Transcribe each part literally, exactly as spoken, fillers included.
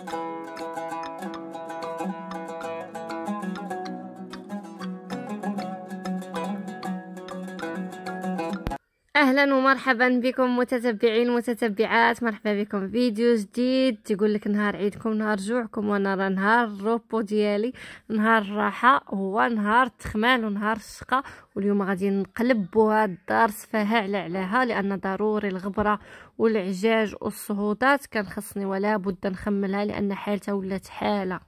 اهلا ومرحبا بكم متتبعين المتتبعات، مرحبا بكم في فيديو جديد. تقول لك نهار عيدكم نهار جوعكم، وانا راه نهار الروبو ديالي، نهار الراحه، هو نهار التخمال ونهار الشقه. واليوم غادي نقلبوا هاد الدار سفاها على عليها، لان ضروري الغبره والعجاج والصهودات كان خصني ولا بد نخملها، لان حالتها ولات حاله.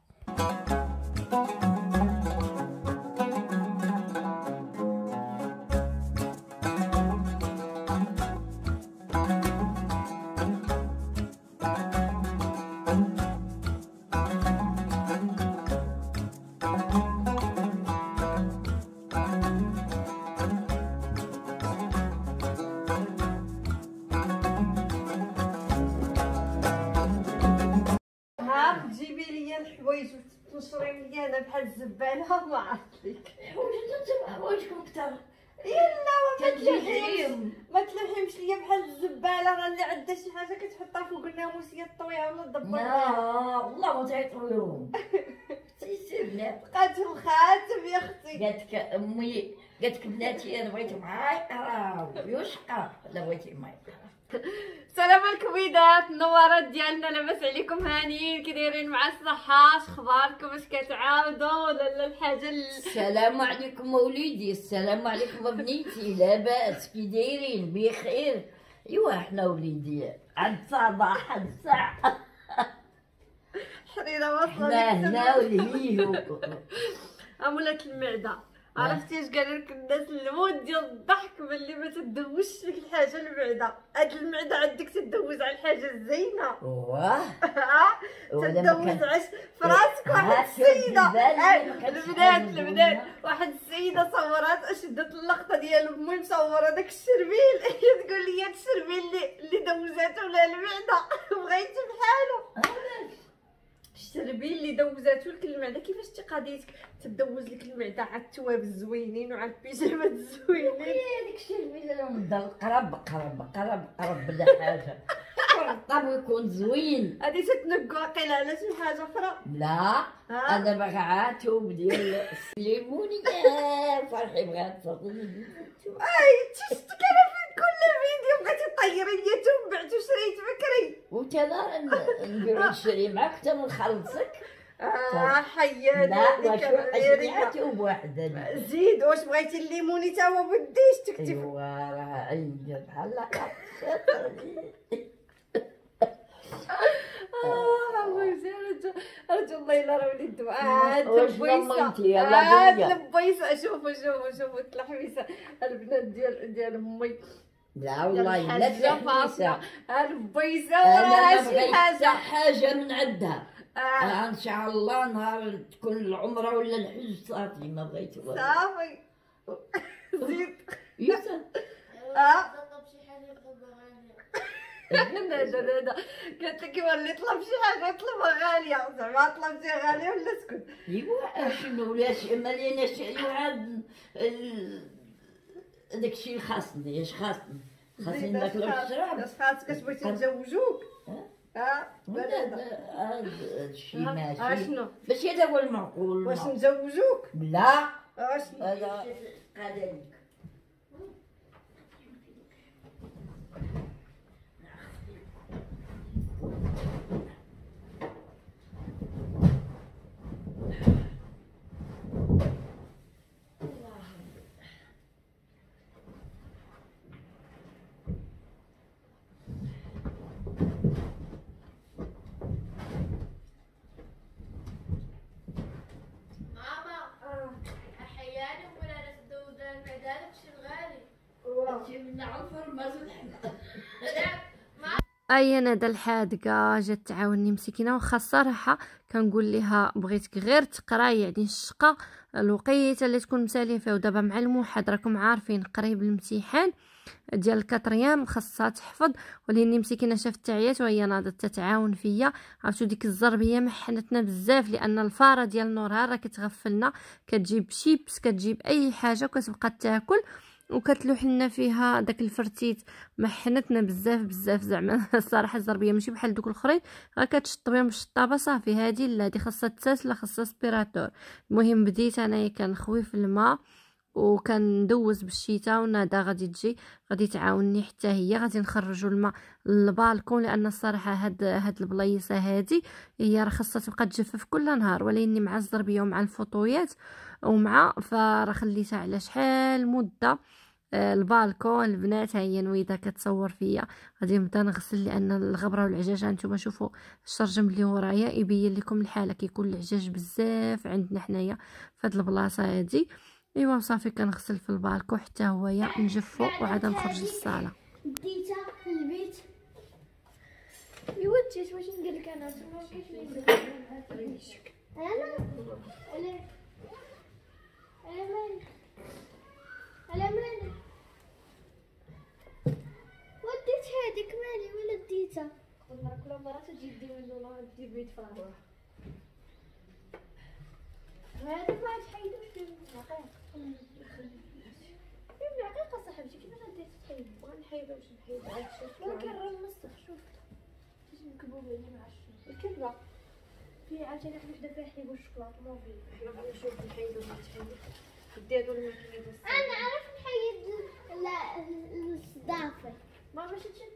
جيبي لي الحوايج وتنشري لي انا بحال الزباله، ما عرفت لك حوايج انت حوايجكم كثر. يلا ما تلحيم ما تلحمش ليا بحال الزباله، راه اللي عندها شي حاجه كتحطها فوق الناموس هي طويها ولا دبر. لا والله ما تعيطوهم سيسيرنا. بقات الخاتم يا اختي. قالت لك امي، قالت لك بناتي انا بغيت معاي قراو يوشقى لا بغيتي معاي. السلام عليكم وليدات النوارات ديالنا، لاباس عليكم؟ هانيين كي دايرين مع الصحه؟ اش اخباركم؟ واش كتعاودوا ولا لا الحاجه ال... السلام عليكم وليدي، السلام عليكم بنيتي، لاباس كي دايرين؟ بخير. ايوا حنا وليدي عند صباح عند الساعه حريره واصله حنا هنا والهيهو. امولات المعده. عرفتي اش قال لك الناس؟ المود ديال الضحك ملي ما تدوزش لك الحاجه المعده. هاد المعده عندك تدوز على الحاجه الزينه. واه تدوز عش في راسك. واحد السيده البنات البنات واحد السيده صورات اشدت اللقطه ديال امي مصوره داك الشربيل، هي تقول لي هاد الشربيل اللي اللي دوزاتو ولا المعده بغيتي بحالو. الشربيل اللي دوزاتو لك المعده، كيفاش انت قضيتك تدوز لك المعده على الثواب الزوينين وعلى البيجامات الزوينين؟ هذاك الشربيل اللي نضل قرب قرب قرب قرب بلا حاجه الطاب يكون زوين. هادي تتنقوا واقيلا على شي حاجه اخرى؟ لا انا باغا عاتوب ديال السليموني. فرحي بغات اي شفتك انا في كل فيديو بغيتي طيري ليا توم بعتو شريت بكري، وانت لا نديرو نشري معاك حتى نخلصك. اه حياتي. لا واش عاتوب واحد زيد. واش بغيتي الليموني تا هو بديش تكتب؟ ايوا راه عندي بحال هكا. رجل الله يلا راه وليد هاد لبيسه هاد لبيسه. شوفوا شوفوا شوفوا التلحويسه البنات ديال ديال امي. لا والله لا تلحويسه البيسه ولا شي حاجه حاجه من عندها. آه. آه ان شاء الله نهار تكون العمره ولا الحج صافي ما بغيت صافي. زيد يوسف. اه لا لا لا قالت لك ولي طلب شي حاجه طلبها غاليه، زعما طلب شي غاليه ولا اسكت. ايوا شنو ولا شي مليانه شي عاد داكشي خاصني. اش خاصني؟ خاصني ناكلو الشراب. اش خاصك؟ اش بغيتي نتزوجوك؟ اه لا هادشي ماشي. اشنو ماشي هذا هو المعقول. واش نزوجوك؟ لا اشنو هذا قادر. اي انا دا الحادقه جات تعاوني مسكينه، واخا الصراحه كنقول لها بغيتك غير تقراي يعني الشقه الوقيته اللي تكون مسالين فيها. ودابا مع الموحد راكم عارفين قريب الامتحان ديال الكاتريام خاصها تحفظ، ولاني مسكينه شافت تعيات وهي ناضت تتعاون فيا. عرفتوا ديك الزربيه محنتنا بزاف، لان الفاره ديال نورها راه كتغفلنا، كتجيب شيبس كتجيب اي حاجه وكتبقى تاكل وكتلوح لنا فيها داك الفرتيت محنتنا بزاف بزاف زعما الصراحه الزربيه ماشي بحال دوك الاخرين، غير كتشطبيهم بالشطابه صافي. هذه لا هذه خاصها تساس لا خاصها سبيراتور. المهم بديت انايا كنخوي في الماء وكندوز بالشتاء ونادا غادي تجي غادي تعاونني حتى هي. غادي نخرجوا الماء للبالكون لان الصراحه هاد هاد البلايصه هادي هي راه خاصها تبقى تجفف كل نهار، ولكني مع الزربيه ومع الفوطويات ومع فراه خليتها على شحال مده. آه البالكون البنات هي نويده كتصور فيا. غادي نبدا نغسل لان الغبره والعجاج هانتوما شوفوا الشرجم اللي ورايا يبين لكم الحاله كيكون العجاج بزاف عندنا حنايا فهاد البلاصه هادي. ايوا صافي كنغسل في البالكون حتى هويا نجفو وعاد نخرج للصاله. ديتها في البيت ايوا تيت واش ندير لك انا ما كاينش اللي ندير انا انا انا مالك انا مالك وديت هذيك مالي ولا ديتها كل مره كل مره تجي دي من ولا تجي بيت فاضي هذاك ما عادش حيدوش فيه العقيق فيه العقيقه صاحبتي كيفاش غادي تحيد بغا نحيدو باش نحيد عاد شوف ولكن راه المسخ شوف تجي مكبوبه لي مع الكبه فيه عاوتاني واحد وحده فيها حليب والشوكولاط ما فيه. حنا غادي نشوف نحيدو ما تحيد ديروا الماكينه. انا عرفت نحيد الصدافه ما باش تشد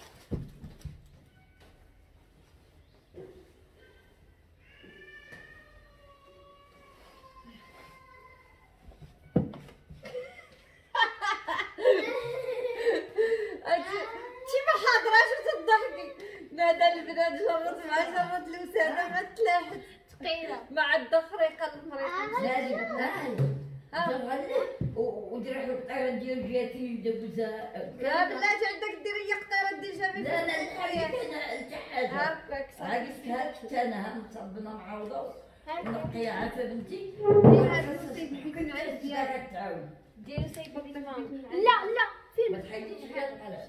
نادى البنات جرت مع جرت الوسادة ما تلاحت ثقيله مع الدخريقه المريقه نادي نادي ودير واحد القطيره ديال جاتي دبزه. لا بلاتي عندك ديري هي قطيره ديال جابي. لا لا الحاجه تاع حاجه هاكاك هاكي هاك حتى انا مصبنا معوضه نقي عافا بنتي هذا السيد يمكن نعرف ديالك تعاود ديري سيب لا لا فين ما تحيديش حاجه على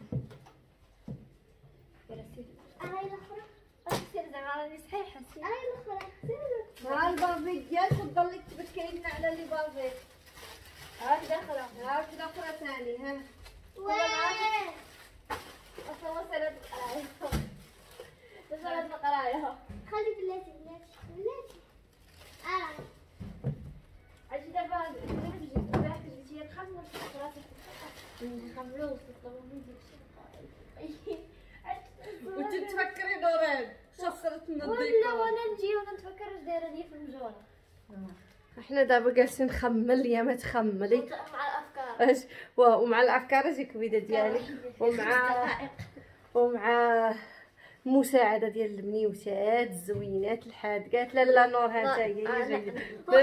هاي الاخرى سير زعما راني صحيحه سير هاي الاخرى سير ها الباربي ديالك وتضلي تبكينا على لي باربي. هاك داخله هاك داخله ثاني ها وين اصلا سالت القرايه سالت القرايه خلي بلاتي بلاتي بلاتي اه اجي دابا نجي البارح جيتي هي تخمر في راسك نخملو وتطلبوا مني داكشي وانت تفكري نوران شخصرت من ولا الديكور. وانا نجي وانا نتفكر اش دايره ليا في المجوره. احنا دابا جالسين نخمل يا ما تخملي مع الافكار اش ومع الافكار اجي كبيده ديالي ومع ومع المساعده ديال البنيوتات الزوينات الحادقات. لا لا نور ها انت هي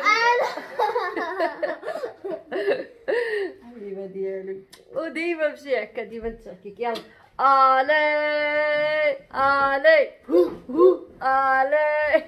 حبيبه ديالي وديما بشي هكا ديما نتشكيك. يلا الي الي هو هو الي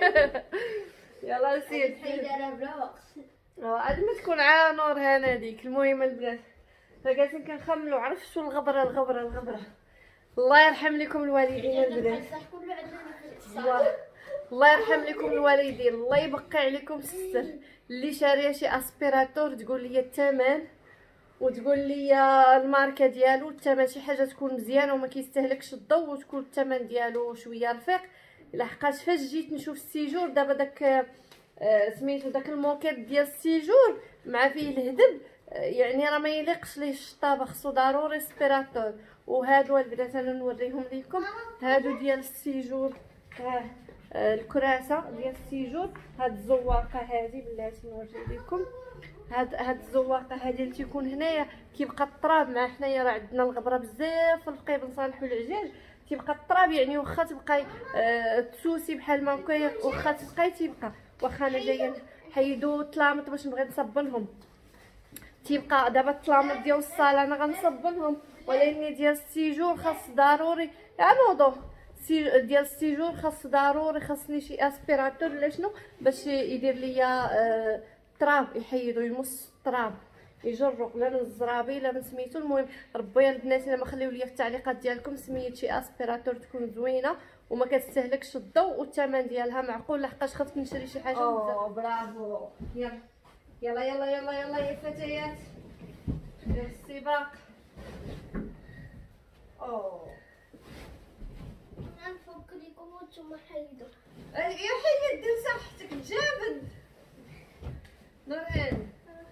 يلا سير حيدره بلا وقت عاد ما تكون عا نور هنا ديك. المهم البنات فقاعدين كنخملوا عرفت شو الغبره الغبره الغبره. الله يرحم لكم الوالدين البنات كله عندنا في الله الله يرحم لكم الوالدين. الله يبقي عليكم الستر. اللي شاريه شي اسبيراتور تقول لي الثمن وتقول لي الماركه ديالو الثمن شي حاجه تكون مزيانه وما كيستهلكش الضوء وتكون الثمن ديالو شويه رفيق. لحقاش فاش جيت نشوف السيجور دابا داك آه سميتو داك الموكيت ديال السيجور مع فيه الهدب آه يعني راه ما يليقش ليه الشطابه خصو ضروري سبيراتور. وهادو البنات انا نوريهم لكم هادو ديال السيجور ها آه الكراسه ديال السيجور. هاد الزواقه هذه بلاتي نوري لكم هاد هاد الزواقه هذه اللي تيكون هنايا كيبقى التراب مع حنايا راه عندنا الغبره بزاف في القيب نصالحوا العجاج تيبقى التراب يعني واخا تبقاي آه تسوسي بحال ما هكا واخا تبقاي تيبقى واخا انا جايه نحيدو الطلامط باش نبغي نصبنهم تيبقى دابا الطلامط ديال الصاله انا غنصبنهم ولكن ديال السيجور خاص ضروري يا نوضو ديال السيجور خاص ضروري خاصني شي اسبيراتور ولا شنو باش يدير ليا آه تراب يحيدو يمص التراب يجرق لا من الزرابي لا من سميتو. المهم ربي البنات الا ما خليو ليا في التعليقات ديالكم سميت شي اسبيراتور تكون زوينه وما كتستهلكش الضوء والثمن ديالها معقول لحقاش خفت نشري شي حاجه اوه برافو. يلا يلا يلا يلا يلا يا فتيات ديال السباق. او غنفك لكم وانتم حيدوا. يا حيد دير صحتك تجابد نورهان.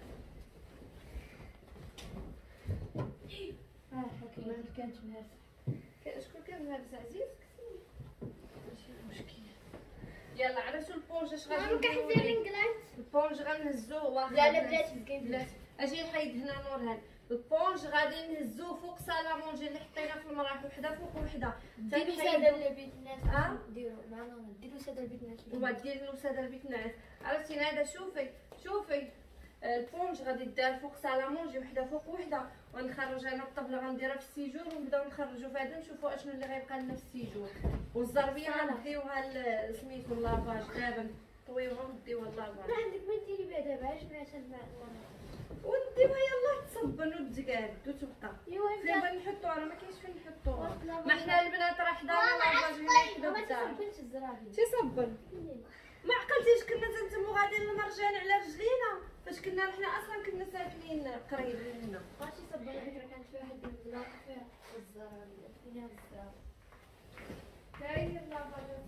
اه حكيت كانت مهرسه. شكون كان مهرس عزيز؟ ماشي مشكل. يلا على شو البونج اش غادي ماما كحزين انقلعت. البونج غنهزوه واحد. لا لا بلاتي بكاين بلاتي. اجي نحيد هنا نورهان. البونج غادي نهزوه فوق سالامونجي اللي حطينا في المراح، وحده فوق وحده. ديروا ساده لبيت الناس. اه ديروا معنا ديروا ساده لبيت الناس. ودير له ساده البيت الناس. عرفتي هذا شوفي شوفي البونج غادي دار فوق سالامونجي وحده فوق وحده، ونخرج انا الطبله غنديرها في السيجور ونبداو نخرجوا في هذا نشوفوا اشنو اللي غيبقى لنا في السيجور. والزربيه غنديوها سميتو لافاج دابا نطويوها ونديوها لافاج. ما عندك ما ديري بها دابا علاش ما الماء ونديوها يلاه تصبن وتقاد وتبقى. ايوا فين بغي نحطوها راه ما كاينش فين نحطوها. ما حنا البنات راه حدانا لافاج هنا ما حدا الدار. تصبنش الزرابي. تيصبن. ما عقلتيش كنا تنتمو غاديين للمرجان على رجلينا فاش كنا حنا اصلا كنا ساكنين قريب من هنا. ماشي صبر على فكره كانت في واحد من البلاصه فيها الزرابي فيها الزرابي. داير لافاج.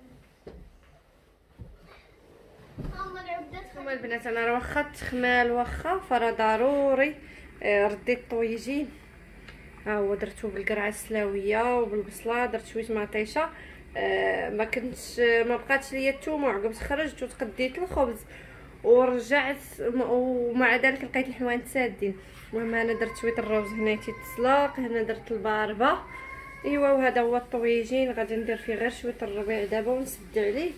هما العبدات. هما البنات انا راه واخا التخمال واخا فرا ضروري رديت الطويجين. ها هو درتو بالقرعه السلاويه وبالبصله، درت شويه مطيشه. آه ما كنتش ما بقاتش ليا الثومه، عقبت خرجت وتقديت الخبز ورجعت ومع ذلك لقيت الحوانت سادين. المهم انا درت شويه الروز هنا تيتسلق، هنا درت الباربه. ايوا وهذا هو الطويجين غادي ندير فيه غير شويه الربيع دابا ونسد عليه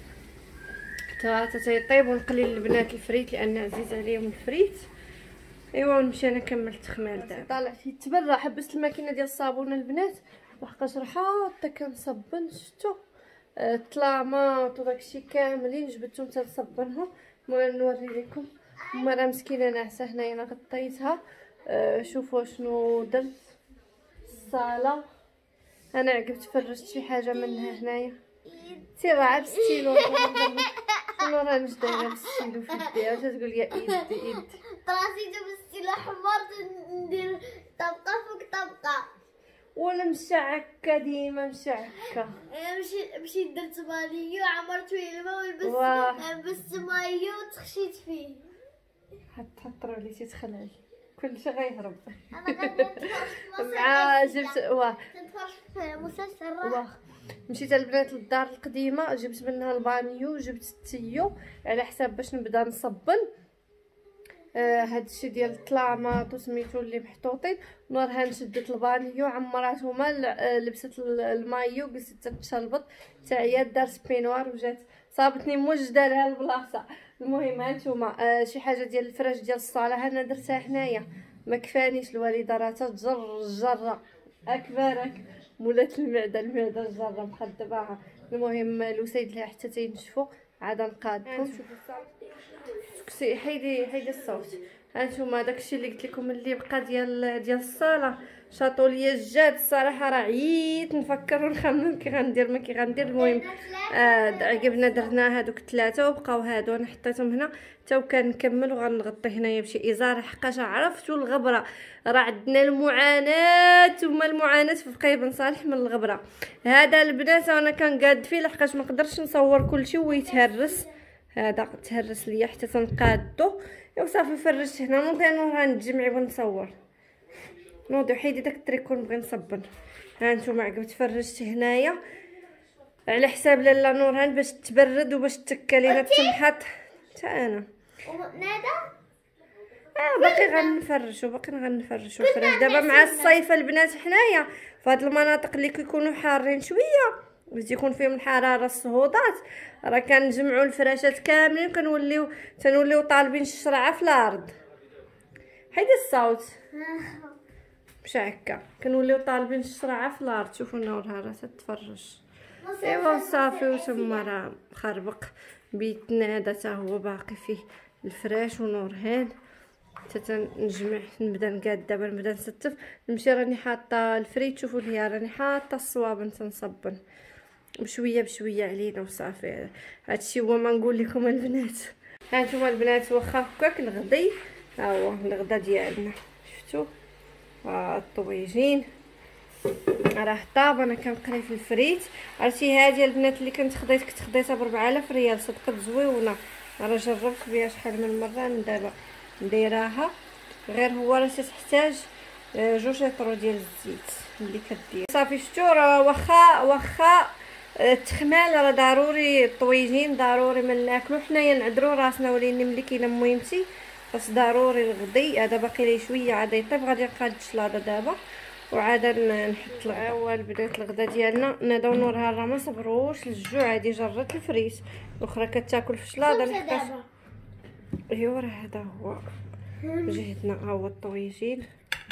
حتى تيطيب ونقلي للبنات الفريت لان عزيز عليهم الفريت. ايوا ونمشي انا نكمل التخمال دابا. طالع فيه تبرع، حبست الماكينه ديال الصابون البنات لحقاش راه حاطه كنصبن شفتو الطلاماط وداكشي كاملين جبدتهم حتى نصبنهم. المهم نوري لكم هما راه مسكينه ناعسه هنايا انا غطيتها. أه شوفوا شنو درت الصاله. انا عقبت فرشت شي حاجه منها هنايا. سير راه عاد ستيلو شنو راه مش دايره بالستيلو في يديها تقول لي ايدي ايدي طراسيته بالستيلو حمار ندير طبقه فوق طبقه ولا مشعكه ديما مشعكه. مشيت مشيت درت مايو عمرت فيه الماء واه. ولبست لبست مايو وتخشيت فيه. حط حط رولي تيتخلع كلشي غيهرب. انا غنتفرج مع جبت واه نتفرج في مسلسل واه مشيت البنات للدار القديمه جبت منها البانيو جبت التيو على حساب باش نبدا نصبن. آه هادشي ديال الطلاماط وسميتو اللي محطوطين. نورهان شدت البانيو عمراتهما لبست المايو جلست تشلبط تاعيا دارت بينوار وجات صابتني موجده لها البلاصه. المهم هانتوما آه شي حاجه ديال الفراش ديال الصاله انا درتها حنايا ما كفانيش الوالده راه تجر الجره اكبرك مولات المعده المعده الجره محدباها. المهم الوسيد لها حتى تينشفوا عاد نقادكم. شوفوا حيدي حيدي الصوت. هانتوما داكشي اللي قلت لكم اللي بقى ديال ديال الصاله شاطو ليا الجاد الصراحه راه عييت نفكر ونخمم كي غندير ما كي غندير. المهم آه عقبنا درنا هادوك الثلاثه وبقاو هادو انا حطيتهم هنا حتى وكنكمل وغنغطي هنايا بشي ازار حقاش عرفتوا الغبره راه عندنا المعاناه وما المعاناه في بقاي بن صالح من الغبره. هذا البنات انا كنقاد فيه لحقاش ما قدرتش نصور كلشي ويتهرس. هذا تهرس ليا حتى تنقادو وصافي فرجت هنا نوضي انا غنتجمعي ونصور نوضي حيدي داك التريكو نبغي نصبن. ها نتوما عقبت فرجت هنايا على حساب لاله نورهان باش تبرد وباش تكا لينا تسمحات حتى انا نادا اه باقي غنفرشو باقي غنفرشو الفراش دابا مع الصيف البنات حنايا فهاد المناطق اللي كيكونوا حارين شويه باش يكون فيهم الحراره الصهودات راه كنجمعوا الفراشات كاملين كنوليو تنوليو طالبين الشرعه في الارض. حيدي الصوت مش هكا كنوليو طالبين الشرعه في الارض. شوفوا نورها راه تتفرج. ايوا صافي وتما راه مخربق بيتنا هذا حتى هو باقي فيه الفراش ونورهان حتى نجمع نبدا نقاد دابا نبدا نستف نمشي راني حاطه الفريت. شوفوا ليا راني حاطه الصوابن تنصبن بشويه بشويه علينا وصافي. هادشي هو ما نقول لكم البنات. ها نتوما البنات واخا هكاك الغدي ها هو الغدا ديالنا شفتوا الطويجين راه طاب. انا كنقري في الفريت. عرفتي هادي البنات اللي كنت خديت كنت خديتها ب أربعة آلاف ريال، صدقت زويونه. راه جربت بها شحال من مره. من دابا نديرها غير هو راه تحتاج جوج لتر ديال الزيت اللي كدير صافي. شفتوا راه واخا واخا التخمال راه ضروري، الطويجين ضروري ما ناكلو حنايا نعذرو راسنا، ولكن ملي كاينه مهمتي خاص ضروري الغدي. هذا باقي لي شويه عاد يطيب، غادي نقاد الشلاضه دابا وعاد نحط الغدا. هو البنات الغدا ديالنا ناداو نورها راه ما صبروش للجوع، هادي جرات الفريت الاخرى كتاكل في الشلاضه لحقاش. ايوا راه هذا هو جهدنا. ها هو الطويجين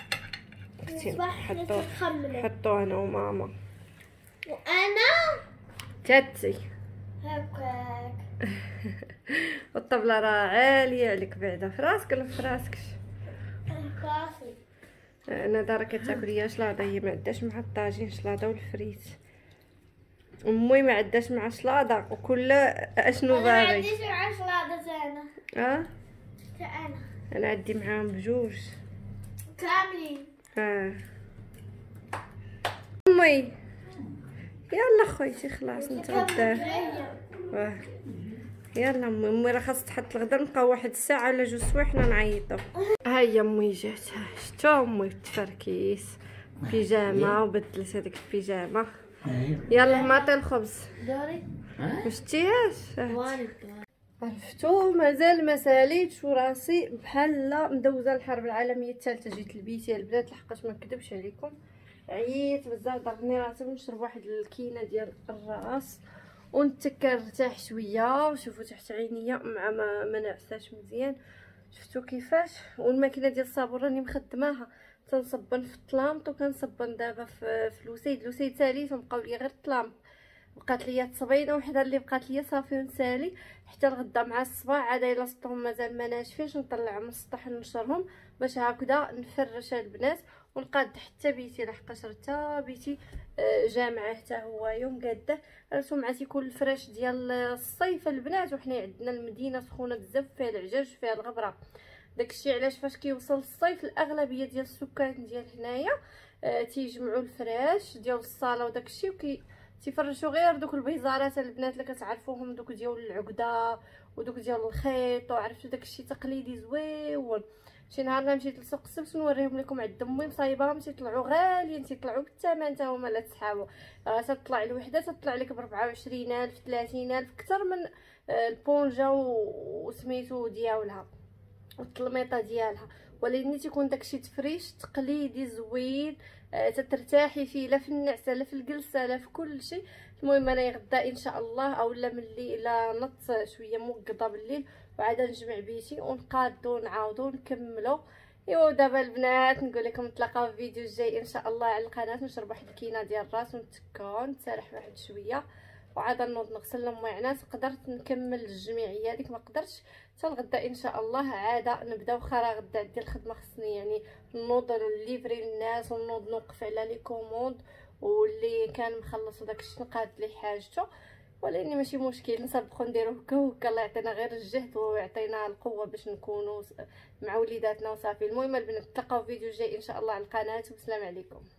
حطو حطو انا وماما وانا تاتي هكاك. الطبله راه عاليه عليك بعدا في راسك ولا في راسكش؟ كافي. انا دار كتاكل هي شلاضه، هي ما عندهاش مع الطاجين شلاضه والفريت. امي ما عندهاش مع شلاضه وكل اشنو باغي. انا ما عنديش مع شلاضه انا. اه انا انا عندي معاهم بجوج كاملين. اه امي يلا خويتي خلاص نتغدى. اه يلا امي امي راه خاص تحط الغدا، نبقاو واحد الساعه ولا جوج سوايع حنا نعيطو. ها هي امي جات، شتو امي التفركيس بيجامه وبدلت هذيك البيجامه. يلا معطي الخبز دوري ما شتيهاش. عرفتو مازال ما ساليتش وراسي بحال مدوزه الحرب العالميه الثالثه. جيت لبيتي البنات لحقاش ما نكذبش عليكم عييت بزاف، ضربني راسي ونشرب واحد الكينه ديال الراس ونتكر نرتاح شويه. وشوفوا تحت عينيا مع ما, ما نعساش مزيان. شفتوا كيفاش؟ والماكينه ديال الصابون راني مخدماها، تنصبن في الطلامط وكنصبن دابا في في لوسيد. لوسيد ساليت وبقاو لي غير الطلامط، بقات ليا تصبينه وحده اللي بقات ليا صافي ونسالي حتى الغدا مع الصباح. عاد الا سطهم مازال ما ناشفينش نطلعهم من السطح نشرهم باش هكذا نفرش البنات ونقاد حتى بيتي لحقاش حتى بيتي جامعه حتى هو يوم قاده. راسو مع تيكون الفراش ديال الصيف البنات، وحنا عندنا المدينه سخونه بزاف فيها العجاج فيها الغبره. داكشي علاش فاش كيوصل الصيف الاغلبيه ديال السكان ديال هنايا آه تيجمعوا الفراش ديال الصاله وداكشي وكي تيفرشوا غير دوك البيزارات البنات اللي كتعرفوهم، دوك ديال العقده ودوك ديال الخيط وعرفتوا داكشي تقليدي زويون. شي نهار مشيت لسوق السبت نوريهم لكم عند امي مصايباهم تيطلعوا غاليين، تيطلعوا بالثمن تا هما لا تسحابوا. راه تطلع الوحده تطلع لك ب أربعة وعشرين ألف ثلاثين ألف اكثر من البونجا وسميتو ديالها والطلميطه ديالها، ولكن تيكون داكشي تفريش تقليدي زوين آه تترتاحي فيه لا في النعسه لا في الجلسه لا في كل شيء. المهم انا غدا ان شاء الله اولا ملي الى نط شويه موقضه بالليل وعاد نجمع بيتي ونقادو نعاودو نكملو. ايوا دابا البنات نقول لكم نتلاقاو في الفيديو الجاي ان شاء الله على القناه. نشرب واحد الكينه ديال الراس ونتكا نتسرح واحد شويه وعاد نوض نغسل المعانات. قدرت نكمل الجميعيه هذيك ما قدرتش حتى الغدا ان شاء الله عاده نبداو. خرا غدا عندي الخدمه خصني يعني نوض ليفري للناس ونوض نوقف على لي كوموند واللي كان مخلص وداكشي نقاد لي حاجته، ولكن ماشي مشكل نسبقوا نديرو هكا وهكا. الله يعطينا غير الجهد ويعطينا القوه باش نكونوا مع وليداتنا وصافي. المهم البنات نتلاقاو في فيديو جاي ان شاء الله على القناه والسلام عليكم.